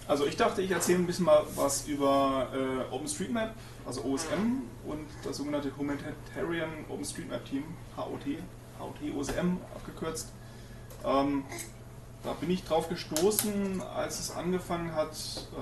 Also ich dachte, ich erzähle ein bisschen mal was über OpenStreetMap, also OSM und das sogenannte Humanitarian OpenStreetMap Team, HOT, OSM abgekürzt. Da bin ich drauf gestoßen, als es angefangen hat,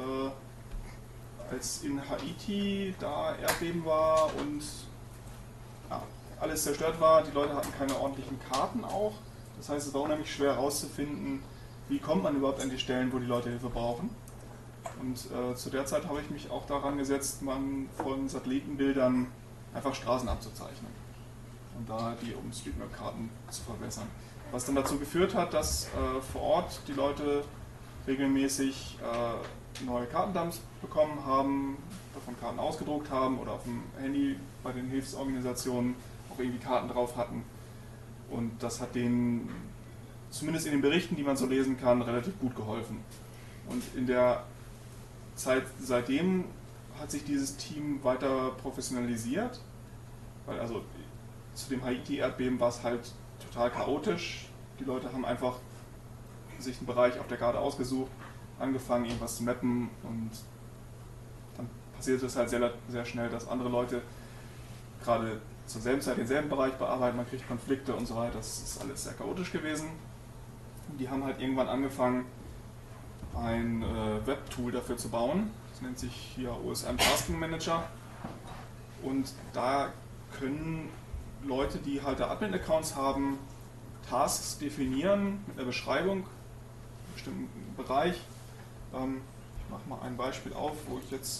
als in Haiti da Erdbeben war und ja, alles zerstört war. Die Leute hatten keine ordentlichen Karten auch. Das heißt, es war unheimlich schwer herauszufinden, wie kommt man überhaupt an die Stellen, wo die Leute Hilfe brauchen. Und zu der Zeit habe ich mich auch daran gesetzt, man von Satellitenbildern einfach Straßen abzuzeichnen und da die OpenStreetMap-Karten zu verbessern. Was dann dazu geführt hat, dass vor Ort die Leute regelmäßig neue Kartendumps bekommen haben, davon Karten ausgedruckt haben oder auf dem Handy bei den Hilfsorganisationen auch irgendwie Karten drauf hatten. Und das hat denen, zumindest in den Berichten, die man so lesen kann, relativ gut geholfen. Und in der Zeit seitdem hat sich dieses Team weiter professionalisiert, weil also zu dem Haiti-Erdbeben war es halt total chaotisch. Die Leute haben einfach sich einen Bereich auf der Karte ausgesucht, angefangen irgendwas zu mappen und dann passiert es halt sehr, sehr schnell, dass andere Leute gerade zur selben Zeit denselben Bereich bearbeiten, man kriegt Konflikte und so weiter. Das ist alles sehr chaotisch gewesen. Und die haben halt irgendwann angefangen, ein Web-Tool dafür zu bauen. Das nennt sich hier OSM Tasking Manager. Und da können Leute, die halt Admin-Accounts haben, Tasks definieren mit einer Beschreibung, einem bestimmten Bereich. Ich mache mal ein Beispiel auf, wo ich jetzt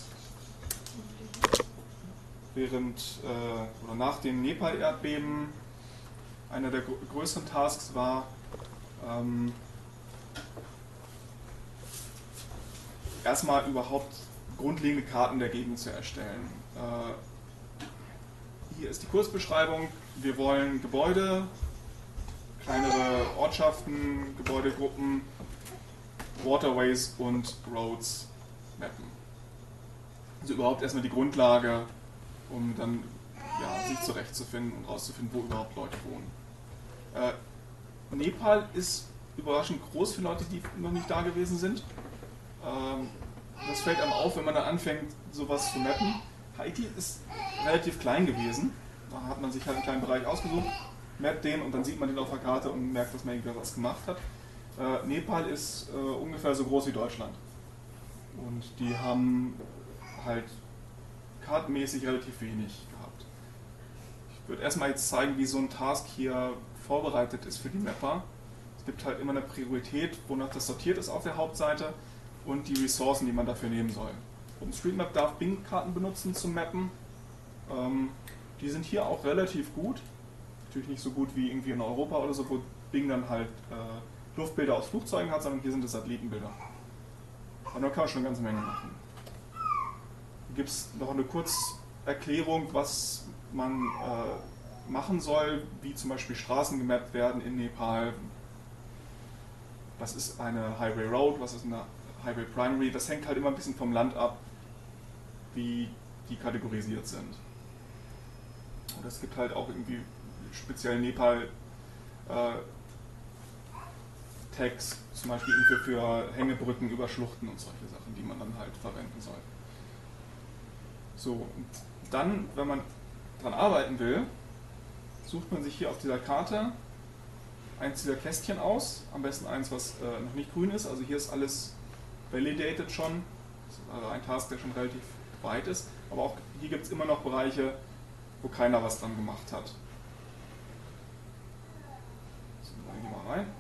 während oder nach dem Nepal-Erdbeben einer der größeren Tasks war, erstmal überhaupt grundlegende Karten der Gegend zu erstellen. Hier ist die Kursbeschreibung. Wir wollen Gebäude, kleinere Ortschaften, Gebäudegruppen, Waterways und Roads mappen. Also überhaupt erstmal die Grundlage, um dann ja, sich zurechtzufinden und rauszufinden, wo überhaupt Leute wohnen. Nepal ist überraschend groß für Leute, die noch nicht da gewesen sind. Das fällt einem auf, wenn man dann anfängt, sowas zu mappen. Haiti ist relativ klein gewesen. Da hat man sich halt einen kleinen Bereich ausgesucht, mappt den und dann sieht man den auf der Karte und merkt, dass man irgendwie was gemacht hat. Nepal ist ungefähr so groß wie Deutschland. Und die haben halt kartenmäßig relativ wenig gehabt. Ich würde erstmal jetzt zeigen, wie so ein Task hier vorbereitet ist für die Mapper. Es gibt halt immer eine Priorität, wonach das sortiert ist auf der Hauptseite und die Ressourcen, die man dafür nehmen soll. OpenStreetMap darf Bing-Karten benutzen zum Mappen. Die sind hier auch relativ gut. Natürlich nicht so gut wie irgendwie in Europa oder so, wo Bing dann halt Luftbilder aus Flugzeugen hat, sondern hier sind es Satellitenbilder. Und da kann man schon eine ganze Menge machen. Hier gibt es noch eine Kurzerklärung, was man machen soll, wie zum Beispiel Straßen gemappt werden in Nepal. Was ist eine Highway Road, was ist eine Highway Primary? Das hängt halt immer ein bisschen vom Land ab, wie die kategorisiert sind. Und es gibt halt auch irgendwie speziell Nepal Tags, zum Beispiel für Hängebrücken über Schluchten und solche Sachen, die man dann halt verwenden soll. So, und dann, wenn man dran arbeiten will, sucht man sich hier auf dieser Karte eins dieser Kästchen aus, am besten eins, was noch nicht grün ist, also hier ist alles validated schon, das ist also ein Task, der schon relativ weit ist, aber auch hier gibt es immer noch Bereiche, wo keiner was dran gemacht hat. So, dann gehen wir rein.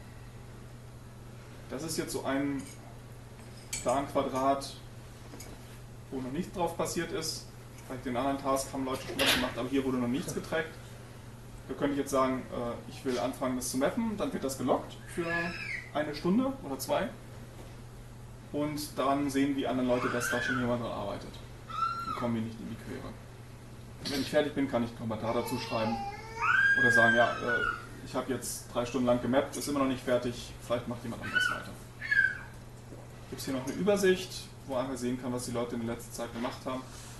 Das ist jetzt so ein Planquadrat, wo noch nichts drauf passiert ist. Vielleicht den anderen Task haben Leute schon was gemacht, aber hier wurde noch nichts getrackt. Da könnte ich jetzt sagen, ich will anfangen, das zu mappen, dann wird das geloggt für eine Stunde oder 2. Und dann sehen die anderen Leute, dass da schon jemand dran arbeitet. Dann kommen wir nicht in die Quere. Wenn ich fertig bin, kann ich einen Kommentar dazu schreiben oder sagen, ja, ich habe jetzt 3 Stunden lang gemappt, ist immer noch nicht fertig, vielleicht macht jemand anderes weiter. Gibt es hier noch eine Übersicht, wo man einfach sehen kann, was die Leute in der letzten Zeit gemacht haben.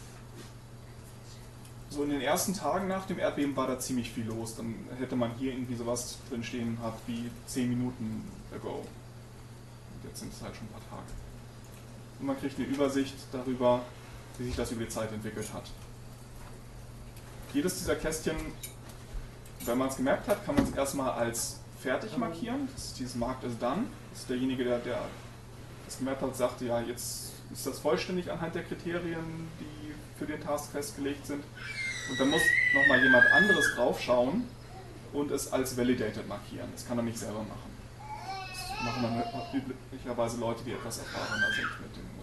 So in den ersten Tagen nach dem Erdbeben war da ziemlich viel los. Dann hätte man hier irgendwie sowas drin stehen gehabt wie 10 Minuten ago. Und jetzt sind es halt schon ein paar Tage. und man kriegt eine Übersicht darüber, wie sich das über die Zeit entwickelt hat. Jedes dieser Kästchen, wenn man es gemerkt hat, kann man es erstmal als fertig markieren. Das ist dieses Marked as done. Das ist derjenige, der das gemerkt hat, sagte, ja, jetzt ist das vollständig anhand der Kriterien, die für den Task festgelegt sind. Und dann muss nochmal jemand anderes draufschauen und es als validated markieren. Das kann er nicht selber machen. Das machen dann üblicherweise Leute, die etwas erfahrener sind mit dem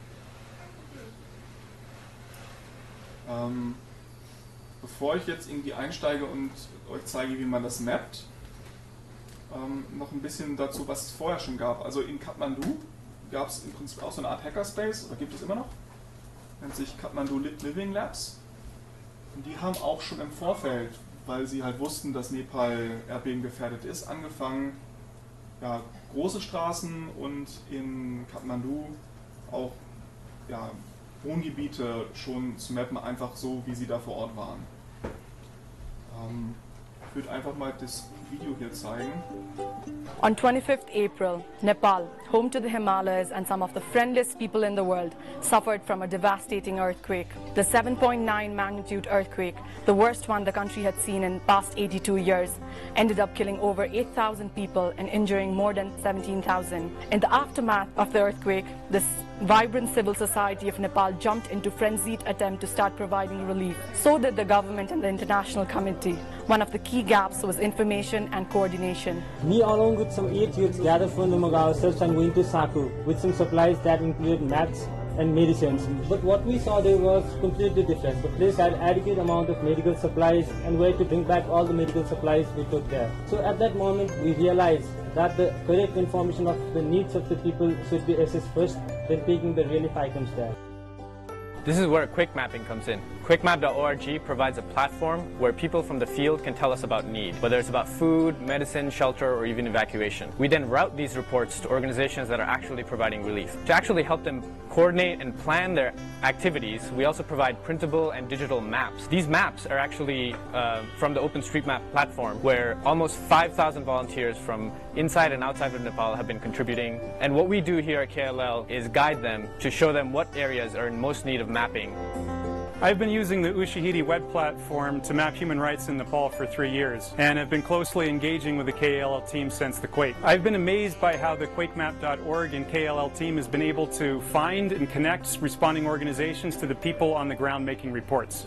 USM. Bevor ich jetzt irgendwie einsteige und euch zeige, wie man das mappt, noch ein bisschen dazu, was es vorher schon gab. Also in Kathmandu gab es im Prinzip auch so eine Art Hackerspace, oder gibt es immer noch, nennt sich Kathmandu Living Labs. Und die haben auch schon im Vorfeld, weil sie halt wussten, dass Nepal erdbebengefährdet ist, angefangen, ja, große Straßen und in Kathmandu auch ja, Wohngebiete schon zu mappen, einfach so, wie sie da vor Ort waren. Ich würde einfach mal das Video hier zeigen. On 25th April, Nepal, home to the Himalayas and some of the friendliest people in the world, suffered from a devastating earthquake. The 7.9 magnitude earthquake, the worst one the country had seen in past 82 years, ended up killing over 8,000 people and injuring more than 17,000. In the aftermath of the earthquake, this vibrant civil society of Nepal jumped into frenzied attempt to start providing relief. So did the government and the international committee. One of the key gaps was information and coordination. We, along with some 8 youths, gathered from Numagaon ourselves and went to Saku with some supplies that included mats and medicines. But what we saw there was completely different. The place had adequate amount of medical supplies and where to bring back all the medical supplies we took there. So at that moment we realized that the correct information of the needs of the people should be assessed first, then taking the relief items there. This is where quick mapping comes in. Quickmap.org provides a platform where people from the field can tell us about need, whether it's about food, medicine, shelter, or even evacuation. We then route these reports to organizations that are actually providing relief. To actually help them coordinate and plan their activities, we also provide printable and digital maps. These maps are actually from the OpenStreetMap platform, where almost 5,000 volunteers from inside and outside of Nepal have been contributing. And what we do here at KLL is guide them to show them what areas are in most need of mapping. I've been using the Ushahidi web platform to map human rights in Nepal for 3 years and have been closely engaging with the KLL team since the quake. I've been amazed by how the Quakemap.org and KLL team has been able to find and connect responding organizations to the people on the ground making reports.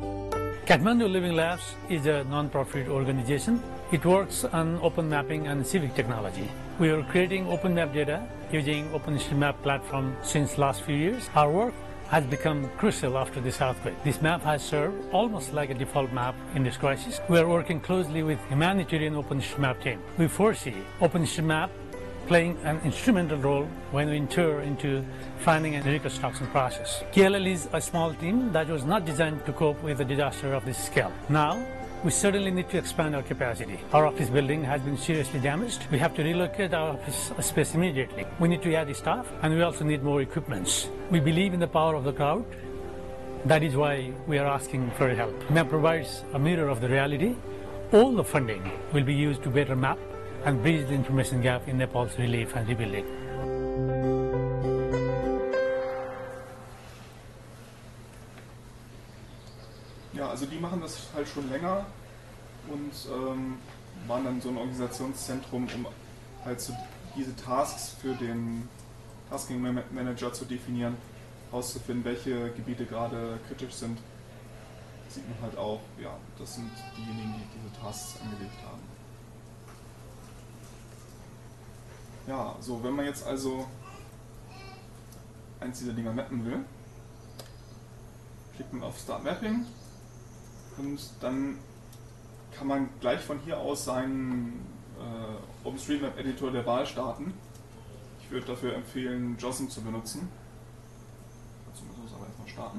Kathmandu Living Labs is a non-profit organization. It works on open mapping and civic technology. We are creating open map data using OpenStreetMap platform since last few years. Our work has become crucial after this earthquake. This map has served almost like a default map in this crisis. We are working closely with humanitarian OpenStreetMap team. We foresee OpenStreetMap playing an instrumental role when we enter into planning and reconstruction process. KLL is a small team that was not designed to cope with a disaster of this scale. Now, we certainly need to expand our capacity. Our office building has been seriously damaged. We have to relocate our office space immediately. We need to add staff, and we also need more equipments. We believe in the power of the crowd. That is why we are asking for help. MAP provides a mirror of the reality. All the funding will be used to better map and bridge the information gap in Nepal's relief and rebuilding. Ja, also die machen das halt schon länger und waren dann so ein Organisationszentrum, um halt so diese Tasks für den Tasking Manager zu definieren, herauszufinden, welche Gebiete gerade kritisch sind. Das sieht man halt auch, ja, das sind diejenigen, die diese Tasks angelegt haben. Ja, so, wenn man jetzt also eins dieser Dinger mappen will, klickt man auf Start Mapping. Und dann kann man gleich von hier aus seinen OpenStreetMap-Editor der Wahl starten. Ich würde dafür empfehlen, JOSM zu benutzen. Dazu muss es aber erstmal starten.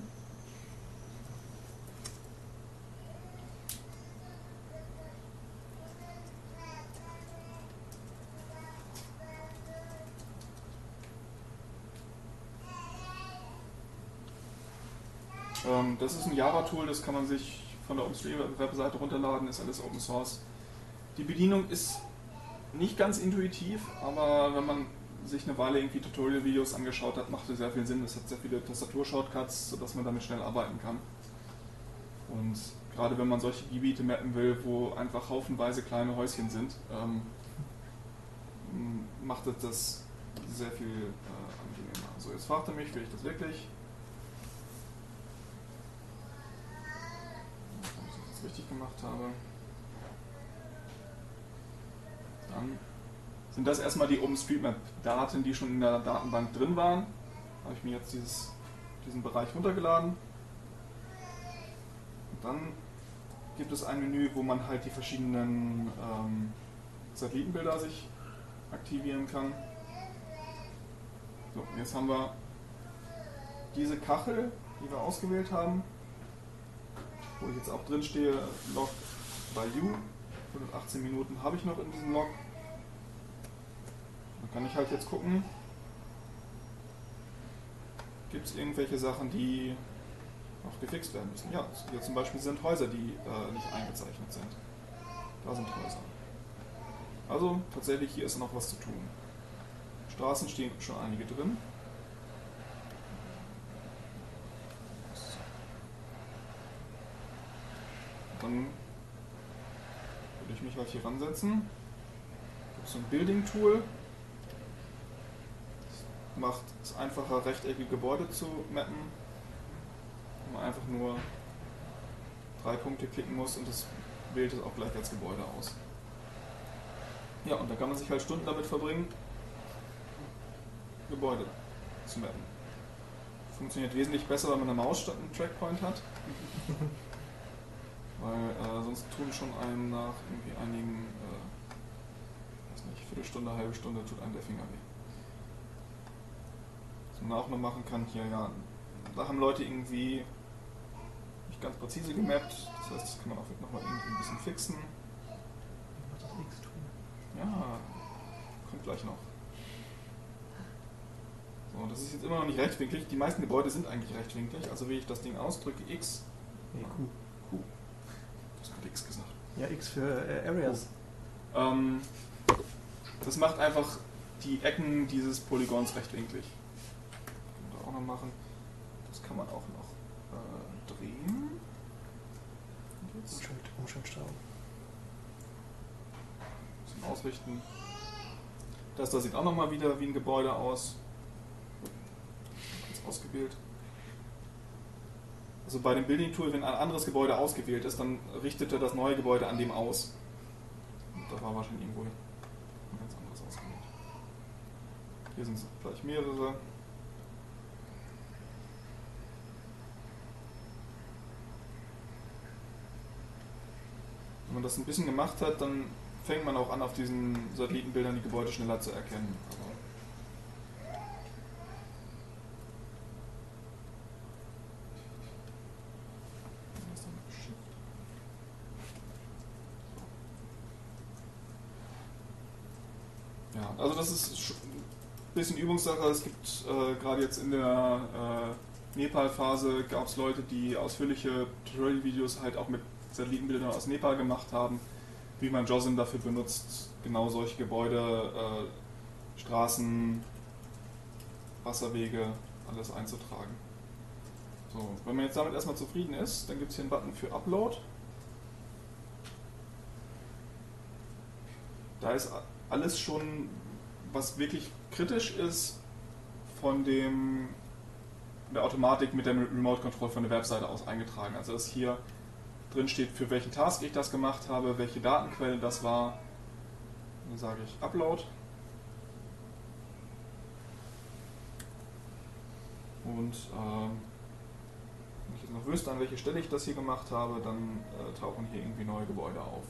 Das ist ein Java-Tool, das kann man sich von der OpenStreetMap-Webseite runterladen, ist alles Open Source. Die Bedienung ist nicht ganz intuitiv, aber wenn man sich eine Weile irgendwie Tutorial-Videos angeschaut hat, macht es sehr viel Sinn. Es hat sehr viele Tastatur-Shortcuts, sodass man damit schnell arbeiten kann. Und gerade wenn man solche Gebiete mappen will, wo einfach haufenweise kleine Häuschen sind, macht es das sehr viel angenehmer. So, jetzt fragt er mich, will ich das wirklich? Ob ich das richtig gemacht habe. Dann sind das erstmal die OpenStreetMap-Daten, die schon in der Datenbank drin waren. Da habe ich mir jetzt diesen Bereich runtergeladen. Und dann gibt es ein Menü, wo man halt die verschiedenen Satellitenbilder sich aktivieren kann. So, jetzt haben wir diese Kachel, die wir ausgewählt haben, wo ich jetzt auch drin stehe, Log Value. 118 Minuten habe ich noch in diesem Log. Dann kann ich halt jetzt gucken, gibt es irgendwelche Sachen, die noch gefixt werden müssen. Ja, hier zum Beispiel sind Häuser, die nicht eingezeichnet sind. Da sind Häuser. Also tatsächlich hier ist noch was zu tun. Straßen stehen schon einige drin. Dann würde ich mich halt hier ransetzen. Gibt so ein Building-Tool. Das macht es einfacher, rechteckige Gebäude zu mappen. Wo man einfach nur 3 Punkte klicken muss und das wählt es auch gleich als Gebäude aus. Ja, und da kann man sich halt Stunden damit verbringen, Gebäude zu mappen. Funktioniert wesentlich besser, wenn man eine Maus statt einen Trackpoint hat. Weil sonst tun schon einem nach irgendwie einigen, weiß nicht, Viertelstunde, halbe Stunde tut einem der Finger weh. Was man auch noch machen kann hier, ja, da haben Leute irgendwie nicht ganz präzise gemappt, das heißt, das kann man auch nochmal irgendwie ein bisschen fixen. Das X tun. Ja, kommt gleich noch. So, das ist jetzt immer noch nicht rechtwinklig. Die meisten Gebäude sind eigentlich rechtwinklig. Also wie ich das Ding ausdrücke, X. Nee, Q. Q. Du hast gerade X gesagt. Ja, X für Areas. Das macht einfach die Ecken dieses Polygons rechtwinklig. Das können wir auch noch machen. Das kann man auch noch drehen. Und jetzt Umschaltsteuerung. zum Ausrichten. Das da sieht auch nochmal wieder wie ein Gebäude aus. Ganz ausgewählt. Also bei dem Building Tool, wenn ein anderes Gebäude ausgewählt ist, dann richtet er das neue Gebäude an dem aus. Und da war wahrscheinlich irgendwo ein ganz anderes ausgewählt. Hier sind es gleich mehrere. Wenn man das ein bisschen gemacht hat, dann fängt man auch an, auf diesen Satellitenbildern die Gebäude schneller zu erkennen. Ja, also das ist ein bisschen Übungssache. Es gibt gerade jetzt in der Nepal-Phase gab es Leute, die ausführliche Tutorial-Videos halt auch mit Satellitenbildern aus Nepal gemacht haben, wie man JOSM dafür benutzt, genau solche Gebäude, Straßen, Wasserwege, alles einzutragen. So, wenn man jetzt damit erstmal zufrieden ist, dann gibt es hier einen Button für Upload. Da ist alles schon, was wirklich kritisch ist, von der Automatik mit der Remote Control von der Webseite aus eingetragen. Also dass hier drin steht, für welchen Task ich das gemacht habe, welche Datenquelle das war. Dann sage ich Upload. Und wenn ich jetzt noch wüsste, an welche Stelle ich das hier gemacht habe, dann tauchen hier irgendwie neue Gebäude auf.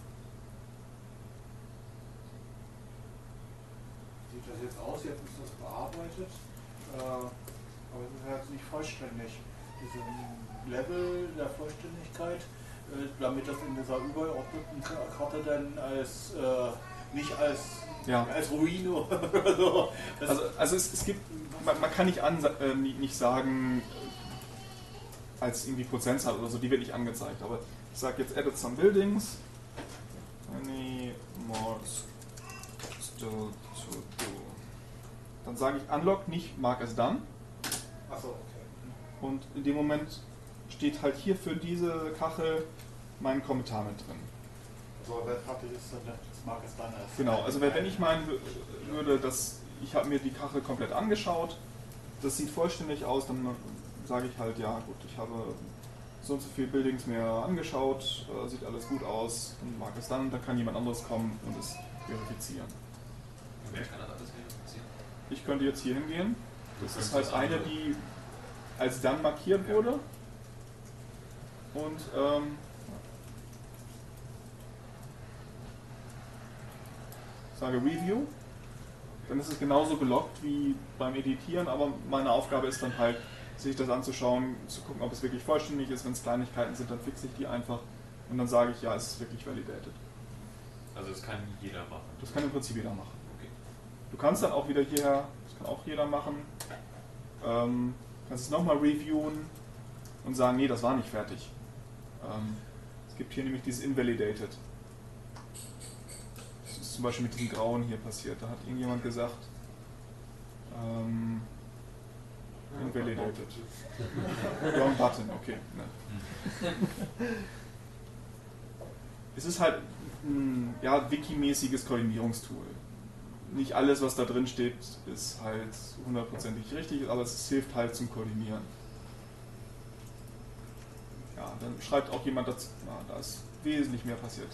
Sieht das jetzt aus? Jetzt ist das bearbeitet. Aber es ist halt nicht vollständig. Diese Level der Vollständigkeit, damit das in dieser übergeordneten Karte dann als nicht als Ruine oder so. Also es gibt, man kann nicht sagen, als irgendwie Prozentzahl oder so, die wird nicht angezeigt. Aber ich sage jetzt added some buildings. Any more still to do. Dann sage ich Unlock, nicht Mark as done. Achso, okay. Und in dem Moment steht halt hier für diese Kachel mein Kommentar mit drin. Also wenn fertig ist, dann das mag es dann erst. Genau, also wenn ich meinen würde, dass ich habe mir die Kachel komplett angeschaut, das sieht vollständig aus, dann sage ich halt, ja gut, ich habe so und so viele Buildings mir angeschaut, sieht alles gut aus, dann mag es dann kann jemand anderes kommen und es verifizieren. Wer kann das alles verifizieren? Ich könnte jetzt hier hingehen, das ist halt eine, die als dann markiert wurde und sage Review, dann ist es genauso gelockt wie beim Editieren, aber meine Aufgabe ist dann halt, sich das anzuschauen, zu gucken, ob es wirklich vollständig ist. Wenn es Kleinigkeiten sind, dann fixe ich die einfach und dann sage ich, ja, es ist wirklich validated. Also das kann jeder machen? Das kann im Prinzip jeder machen. Okay. Du kannst dann auch wieder hierher, das kann auch jeder machen, kannst es nochmal reviewen und sagen, nee, das war nicht fertig. Es gibt hier nämlich dieses Invalidated. Das ist zum Beispiel mit diesem Grauen hier passiert. Da hat irgendjemand gesagt, invalidated. Wrong button, okay. Ne. Es ist halt ein ja, wikimäßiges Koordinierungstool. Nicht alles, was da drin steht, ist halt hundertprozentig richtig, aber es hilft halt zum Koordinieren. Ja, dann schreibt auch jemand dazu, na, da ist wesentlich mehr passiert.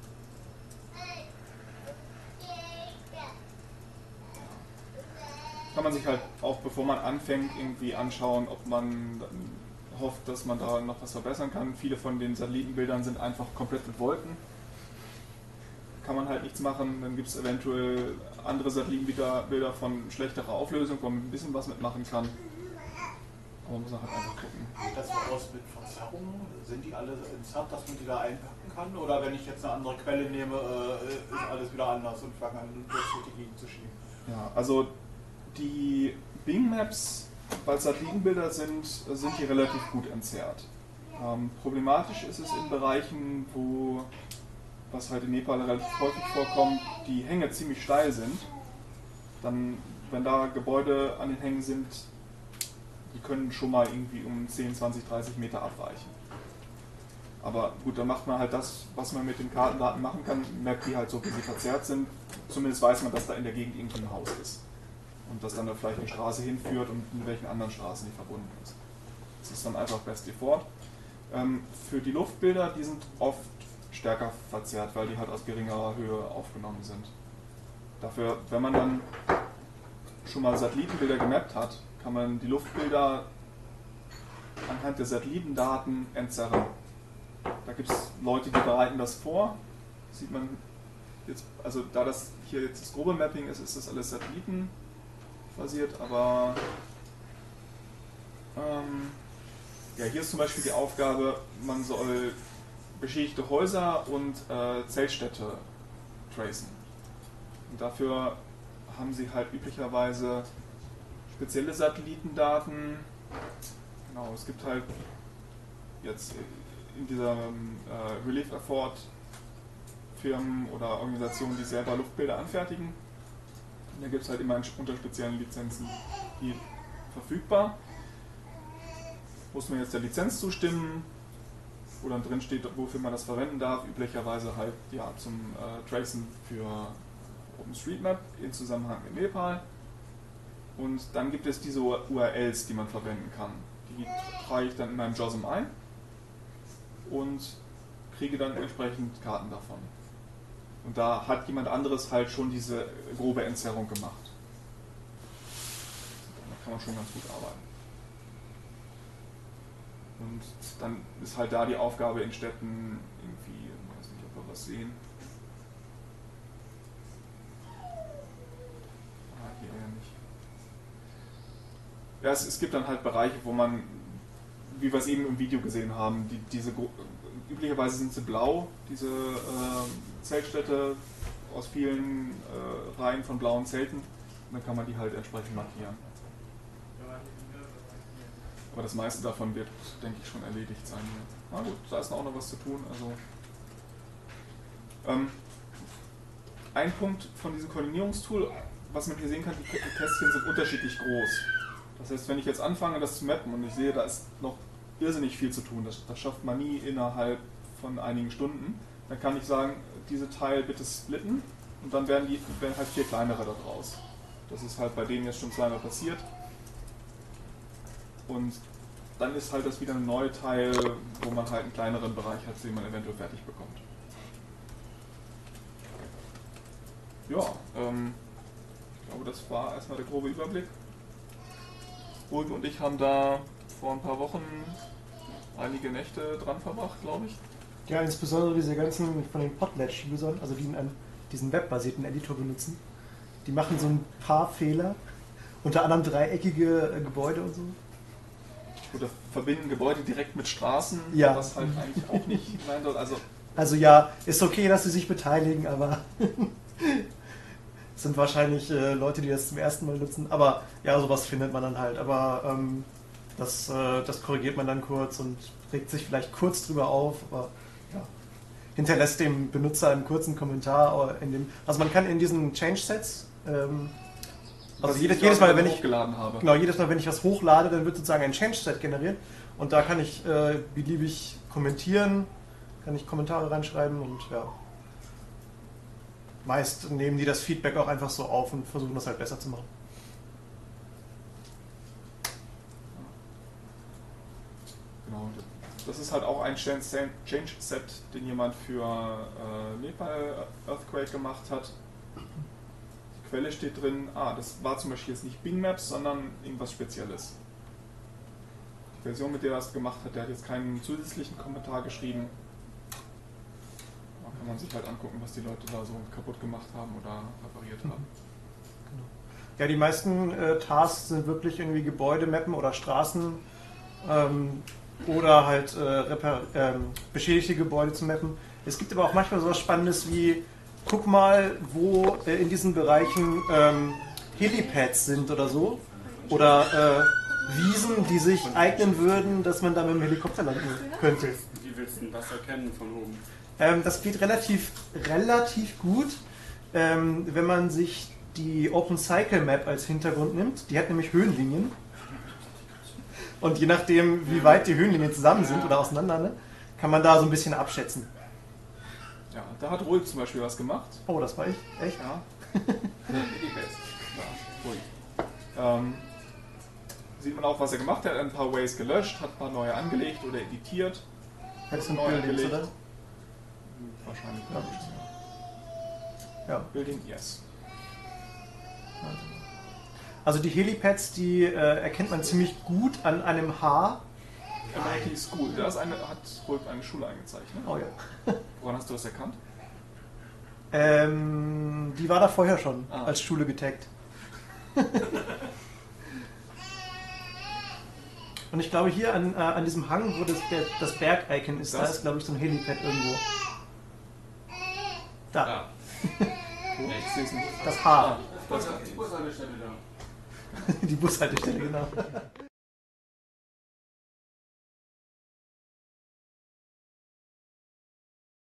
Kann man sich halt auch, bevor man anfängt, irgendwie anschauen, ob man hofft, dass man da noch was verbessern kann. Viele von den Satellitenbildern sind einfach komplett mit Wolken. Kann man halt nichts machen. Dann gibt es eventuell andere Satellitenbilder von schlechterer Auflösung, wo man ein bisschen was mitmachen kann. Aber man muss halt einfach gucken. Sieht das so aus mit Verzerrungen? Sind die alle insert, dass man die da einpacken kann? Oder wenn ich jetzt eine andere Quelle nehme, ist alles wieder anders und fange an, durch die Gegend zu schieben? Ja, also die Bing Maps, weil Satellitenbilder sind die relativ gut entzerrt. Problematisch ist es in Bereichen, wo, was halt in Nepal relativ häufig vorkommt, die Hänge ziemlich steil sind. Dann, wenn da Gebäude an den Hängen sind, die können schon mal irgendwie um 10, 20, 30 Meter abweichen. Aber gut, dann macht man halt das, was man mit den Kartendaten machen kann, mappt die halt so, wie sie verzerrt sind. Zumindest weiß man, dass da in der Gegend irgendwie ein Haus ist. Und dass dann da vielleicht eine Straße hinführt und mit welchen anderen Straßen die verbunden ist. Das ist dann einfach Best Default. Für die Luftbilder, die sind oft stärker verzerrt, weil die halt aus geringerer Höhe aufgenommen sind. Dafür, wenn man dann schon mal Satellitenbilder gemappt hat, kann man die Luftbilder anhand der Satellitendaten entzerren. Da gibt es Leute, die bereiten das vor. Sieht man jetzt, also da das hier jetzt das grobe Mapping ist, ist das alles satellitenbasiert, aber ja, hier ist zum Beispiel die Aufgabe, man soll beschädigte Häuser und Zeltstädte tracen. Und dafür haben sie halt üblicherweise spezielle Satellitendaten. Genau, es gibt halt jetzt in dieser Relief Effort Firmen oder Organisationen, die selber Luftbilder anfertigen. Und da gibt es halt immer unter speziellen Lizenzen die verfügbar. Muss man jetzt der Lizenz zustimmen, wo dann drin steht, wofür man das verwenden darf. Üblicherweise halt ja zum Tracen für OpenStreetMap in Zusammenhang mit Nepal. Und dann gibt es diese URLs, die man verwenden kann. Die trage ich dann in meinem JOSM ein und kriege dann entsprechend Karten davon. Und da hat jemand anderes halt schon diese grobe Entzerrung gemacht. Da kann man schon ganz gut arbeiten. Und dann ist halt da die Aufgabe in Städten irgendwie, ich weiß nicht, ob wir was sehen. Hier eher nicht. Ja, es gibt dann halt Bereiche, wo man, wie wir es eben im Video gesehen haben, üblicherweise sind sie blau, diese Zeltstädte aus vielen Reihen von blauen Zelten. Und dann kann man die halt entsprechend markieren. Aber das meiste davon wird, denke ich, schon erledigt sein. Na gut, da ist auch noch was zu tun. Also, ein Punkt von diesem Koordinierungstool, was man hier sehen kann, die Kästchen sind unterschiedlich groß. Das heißt, wenn ich jetzt anfange, das zu mappen und ich sehe, da ist noch irrsinnig viel zu tun, das schafft man nie innerhalb von einigen Stunden, dann kann ich sagen, diese Teil bitte splitten und dann werden halt 4 kleinere da draus. Das ist halt bei denen jetzt schon zweimal passiert. Und dann ist halt das wieder ein neuer Teil, wo man halt einen kleineren Bereich hat, den man eventuell fertig bekommt. Ja, ich glaube, das war erstmal der grobe Überblick. Ulrike und ich haben da vor ein paar Wochen einige Nächte dran verbracht, glaube ich. Ja, insbesondere diese ganzen von den Potlatch-Usern, also die diesen webbasierten Editor benutzen, die machen so ein paar Fehler, unter anderem dreieckige Gebäude und so. Oder verbinden Gebäude direkt mit Straßen, Ja. was halt eigentlich auch nicht sein soll. Also ja, ist okay, dass sie sich beteiligen, aber es sind wahrscheinlich Leute, die das zum ersten Mal nutzen. Aber ja, sowas findet man dann halt. Aber das korrigiert man dann kurz und regt sich vielleicht kurz drüber auf. Aber ja, hinterlässt dem Benutzer einen kurzen Kommentar. Also man kann in diesen Change-Sets, also jedes Mal, wenn ich hochgeladen habe. Genau, jedes Mal, wenn ich was hochlade, dann wird sozusagen ein Change-Set generiert. Und da kann ich beliebig kommentieren, kann ich Kommentare reinschreiben und ja. Meist nehmen die das Feedback auch einfach so auf und versuchen das halt besser zu machen. Genau, das ist halt auch ein Change-Set, den jemand für Nepal Earthquake gemacht hat. Die Quelle steht drin, das war zum Beispiel jetzt nicht Bing Maps, sondern irgendwas Spezielles. Die Version, mit der er das gemacht hat, der hat jetzt keinen zusätzlichen Kommentar geschrieben. Da kann man sich halt angucken, was die Leute da so kaputt gemacht haben oder repariert haben. Genau. Ja, die meisten Tasks sind wirklich irgendwie Gebäude mappen oder Straßen oder halt beschädigte Gebäude zu mappen. Es gibt aber auch manchmal so was Spannendes wie, guck mal, wo in diesen Bereichen Helipads sind oder so. Oder Wiesen, die sich eignen würden, dass man da mit dem Helikopter landen könnte. Wie willst du das erkennen von oben? Das geht relativ gut, wenn man sich die OpenCycle Map als Hintergrund nimmt. Die hat nämlich Höhenlinien. Und je nachdem, wie weit die Höhenlinien zusammen sind oder auseinander, ne, kann man da so ein bisschen abschätzen. Ja, da hat Ruhig zum Beispiel was gemacht. Oh, das war ich? Echt? Ja. Sieht man auch, was er gemacht hat. Er hat ein paar Ways gelöscht, hat ein paar neue angelegt oder editiert. Hättest du neu Buildings, angelegt. oder? Wahrscheinlich, Ja. glaube ich. Ja. Building, yes. Also die Helipads, die erkennt man ziemlich gut an einem Haar. MIT School, da ist hat Ruhig eine Schule eingezeichnet. Oh ja. Woran hast du das erkannt? Die war da vorher schon als Schule getaggt. Und ich glaube hier an diesem Hang, wo das Berg-Icon ist, da ist glaube ich so ein Helipad irgendwo. Da. Ja. Ich sehe es nicht. Das Haar. Die Bushaltestelle da. Die Bushaltestelle, genau.